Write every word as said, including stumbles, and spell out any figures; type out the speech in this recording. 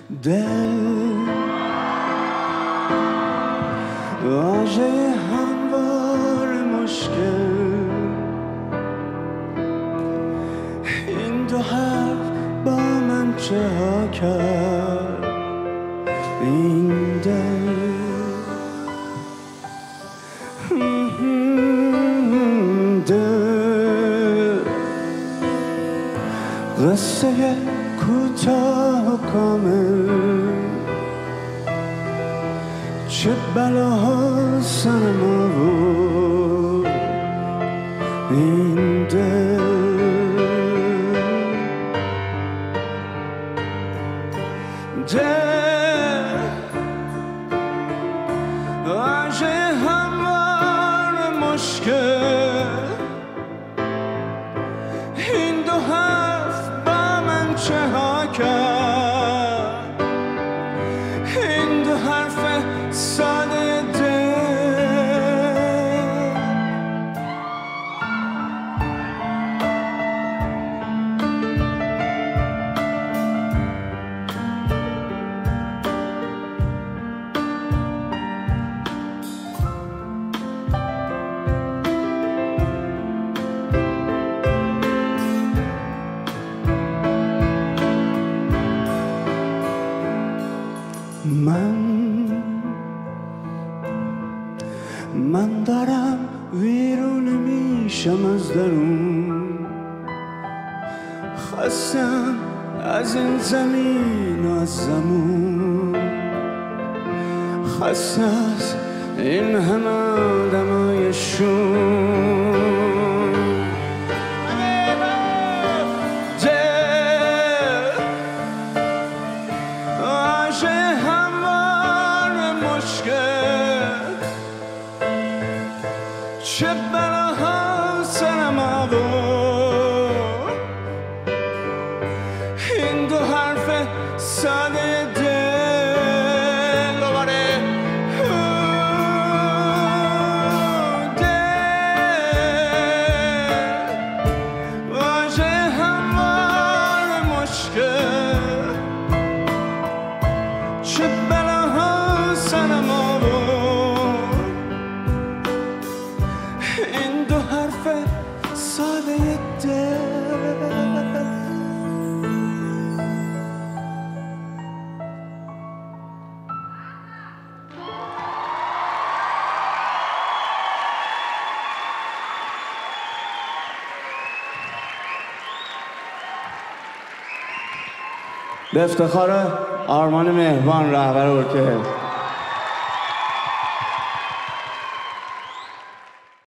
دل واژه هموار مشکل این دو حرف با من چه ها کرد این دل دل قصه کوتاه و کامل چه بلاها سر ما بود این دل دل واژه هموار مشکل این دو حرف با من چه ها کرد این دو حرف ساده دل من من دارم ویرون میشم از درون خستم از این زمین و از زمون خسته از این همه آدمای شون چه بلاها سرم آورد این دو حرف ساده دل دوباره دل واژه هموار مشکل چه بلاها سرم آورد این دو حرف ساده دل به افتخار آرمان مهربان رهبر ارکستر